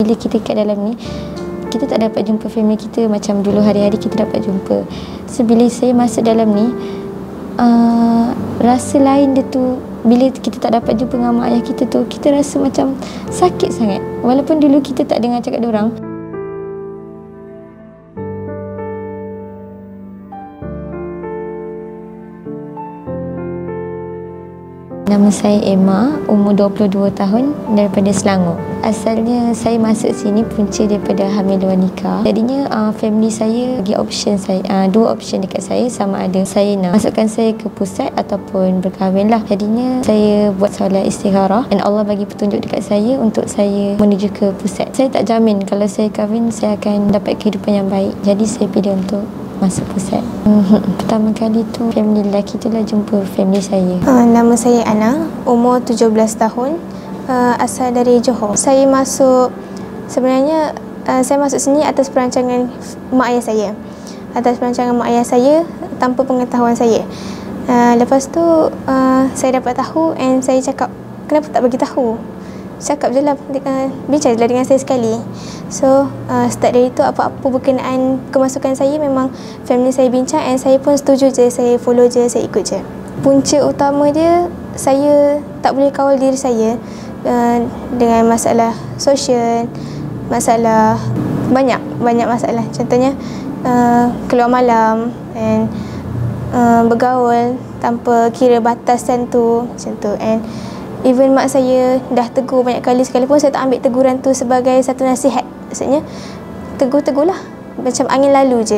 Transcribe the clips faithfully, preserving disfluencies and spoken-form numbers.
Bila kita kat dalam ni, kita tak dapat jumpa family kita macam dulu hari-hari kita dapat jumpa. So bila saya masuk dalam ni, uh, rasa lain dia tu. Bila kita tak dapat jumpa dengan mak ayah kita tu, kita rasa macam sakit sangat. Walaupun dulu kita tak dengar cakap diorang. Nama saya Emma, umur dua puluh dua tahun, daripada Selangor. Asalnya saya masuk sini punca daripada hamil luar nikah. Jadinya uh, family saya bagi option saya, uh, dua option dekat saya, sama ada saya nak masukkan saya ke pusat ataupun berkahwin lah. Jadinya saya buat solat istikharah dan Allah bagi petunjuk dekat saya untuk saya menuju ke pusat. Saya tak jamin kalau saya kahwin saya akan dapat kehidupan yang baik. Jadi saya pilih untuk masuk pusat. Pertama kali tu family lelaki tu lah jumpa family saya. Uh, nama saya Ana, umur tujuh belas tahun, uh, asal dari Johor. Saya masuk, sebenarnya uh, saya masuk sini atas perancangan mak ayah saya. Atas perancangan mak ayah saya tanpa pengetahuan saya. Uh, lepas tu uh, saya dapat tahu and saya cakap, kenapa tak bagi tahu? Cakap je lah, uh, bincang je lah dengan saya sekali. So, uh, start dari itu apa-apa berkenaan kemasukan saya memang family saya bincang and saya pun setuju je, saya follow je, saya ikut je. Punca utama dia, saya tak boleh kawal diri saya uh, dengan masalah sosial, masalah banyak, banyak masalah. Contohnya, uh, keluar malam and uh, bergaul tanpa kira batasan tu, macam tu. And even mak saya dah tegur banyak kali sekalipun, saya tak ambil teguran tu sebagai satu nasihat. Maksudnya, tegur-tegur lah. Macam angin lalu je.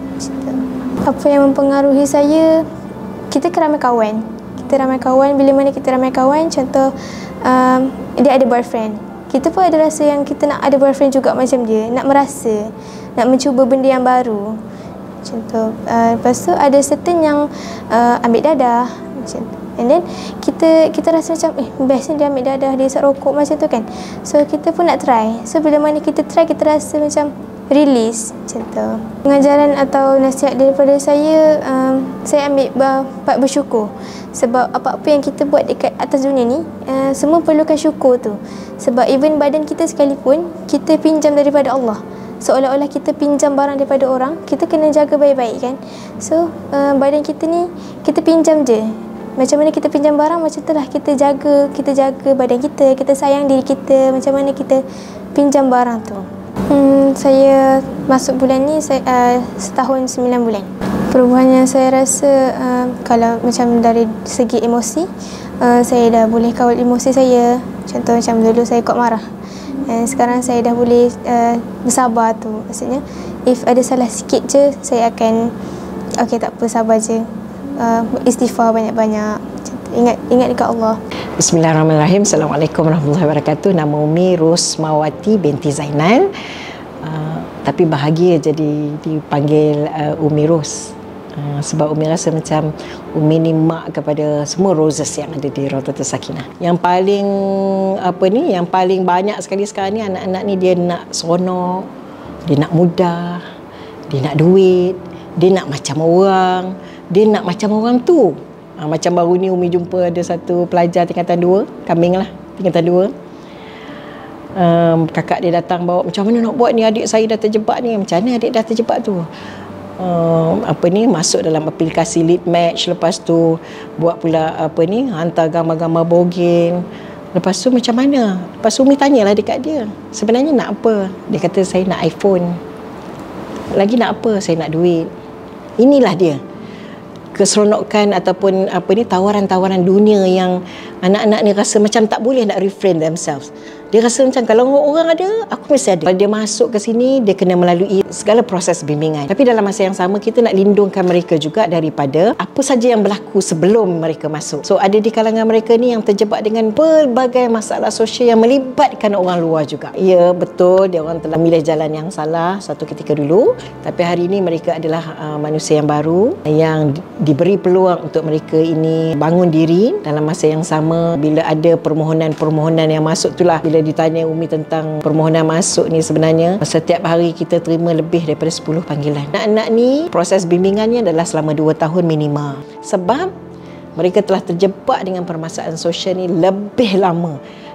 Apa yang mempengaruhi saya, kita kan ramai kawan. Kita ramai kawan, bila mana kita ramai kawan, contoh, um, dia ada boyfriend. Kita pun ada rasa yang kita nak ada boyfriend juga macam dia. Nak merasa, nak mencuba benda yang baru. Contoh, uh, lepas tu ada certain yang uh, ambil dadah. Macam tu. And then kita kita rasa macam eh bestnya dia ambil dadah, dia isap rokok macam tu kan. So kita pun nak try. So bila mana kita try, kita rasa macam release macam tu. Pengajaran atau nasihat daripada saya, um, saya ambil bab bersyukur. Sebab apa-apa yang kita buat dekat atas dunia ni, uh, semua perlukan syukur tu. Sebab even badan kita sekalipun, kita pinjam daripada Allah. Seolah-olah kita pinjam barang daripada orang, kita kena jaga baik-baik kan. So uh, badan kita ni, kita pinjam je. Macam mana kita pinjam barang, macam itulah kita jaga, kita jaga badan kita, kita sayang diri kita, macam mana kita pinjam barang tu. Hmm, saya masuk bulan ni saya, uh, setahun sembilan bulan. Perubahan yang saya rasa, uh, kalau macam dari segi emosi, uh, saya dah boleh kawal emosi saya. Contoh macam dulu saya kuat marah. Dan sekarang saya dah boleh uh, bersabar tu. Maksudnya, if ada salah sikit je, saya akan, okey tak apa, sabar je. Uh, istighfar banyak-banyak. Ingat ingat dekat Allah. Bismillahirrahmanirrahim. Assalamualaikum warahmatullahi wabarakatuh. Nama Umi Rosmawati binti Zainal. Uh, tapi bahagia jadi dipanggil uh, Umi Ros. Uh, sebab Umi rasa macam Umi ni mak kepada semua roses yang ada di Rawdatul Sakinah. Yang paling apa ni, yang paling banyak sekali sekarang ni anak-anak ni dia nak seronok, dia nak mudah, dia nak duit, dia nak macam orang. Dia nak macam orang tu. Ha, macam baru ni Umi jumpa ada satu pelajar tingkatan dua, kambing lah, tingkatan dua. Um, kakak dia datang bawa, macam mana nak buat ni, adik saya dah terjebak ni. Macam mana adik dah terjebak tu? Um, apa ni, masuk dalam aplikasi lead match, lepas tu buat pula apa ni, hantar gambar-gambar bogeng. Lepas tu macam mana? Lepas tu Umi tanyalah dekat dia, sebenarnya nak apa? Dia kata saya nak iPhone. Lagi nak apa? Saya nak duit. Inilah dia keseronokan ataupun apa ni, tawaran-tawaran dunia yang anak-anak ni rasa macam tak boleh nak refrain themselves. Dia rasa macam kalau orang ada, aku mesti ada. Kalau dia masuk ke sini, dia kena melalui segala proses bimbingan. Tapi dalam masa yang sama, kita nak lindungkan mereka juga daripada apa saja yang berlaku sebelum mereka masuk. So ada di kalangan mereka ni yang terjebak dengan pelbagai masalah sosial yang melibatkan orang luar juga. Ya, betul, dia orang telah memilih jalan yang salah satu ketika dulu. Tapi hari ini mereka adalah uh, manusia yang baru, yang diberi peluang untuk mereka ini bangun diri. Dalam masa yang sama, bila ada permohonan-permohonan yang masuk, itulah bila ditanya Umi tentang permohonan masuk ni, sebenarnya setiap hari kita terima lebih daripada sepuluh panggilan. Anak-anak ni proses bimbingannya adalah selama dua tahun minima. Sebab mereka telah terjebak dengan permasalahan sosial ni lebih lama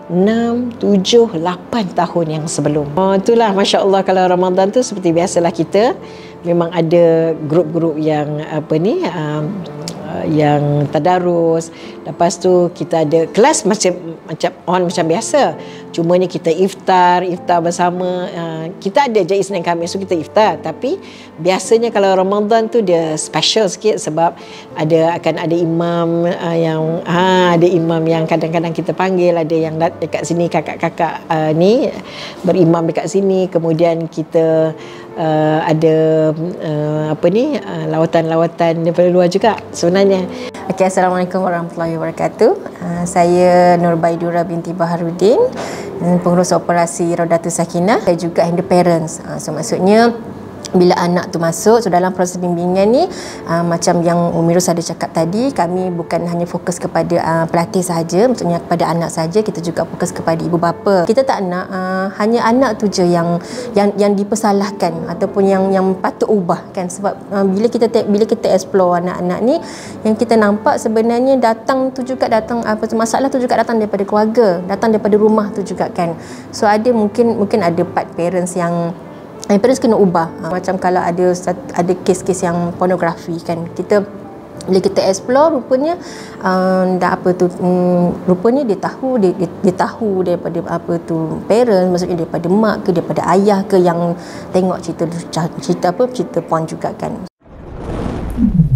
enam, tujuh, lapan tahun yang sebelum. Oh, itulah Masya Allah, kalau Ramadan tu seperti biasalah kita memang ada grup-grup yang apa ni um, yang tadarus. Lepas tu kita ada kelas macam macam on macam biasa. Cuma ni kita iftar, iftar bersama. Uh, kita ada je Isnin Khamis tu kita iftar, tapi biasanya kalau Ramadan tu dia special sikit sebab ada akan ada imam uh, yang ha, ada imam yang kadang-kadang kita panggil, ada yang dekat sini kakak-kakak uh, ni berimam dekat sini, kemudian kita uh, ada uh, apa ni uh, lawatan-lawatan daripada luar juga sebenarnya. Okay, Assalamualaikum warahmatullahi wabarakatuh. Uh, saya Nurbaidura binti Baharudin, pengurus operasi Raudatul Sakinah. Saya juga handle parents. Uh, so maksudnya bila anak tu masuk, so dalam proses bimbingan ni uh, macam yang Umirus ada cakap tadi, kami bukan hanya fokus kepada uh, pelatih sahaja, maksudnya kepada anak sahaja, kita juga fokus kepada ibu bapa. Kita tak nak uh, hanya anak tu je yang yang yang dipersalahkan ataupun yang yang patut ubah kan, sebab uh, bila kita bila kita explore anak-anak ni, yang kita nampak sebenarnya datang tu juga datang apa tu masalah tu juga datang daripada keluarga, datang daripada rumah tu juga kan. So ada mungkin mungkin ada part parents yang Eh, parents kena ubah. Macam kalau ada ada kes-kes yang pornografi kan, kita bila kita explore rupanya um, dah apa tu um, rupanya dia tahu dia, dia, dia tahu daripada apa tu parents, maksudnya daripada mak ke daripada ayah ke yang tengok cerita cerita apa cerita porn juga kan.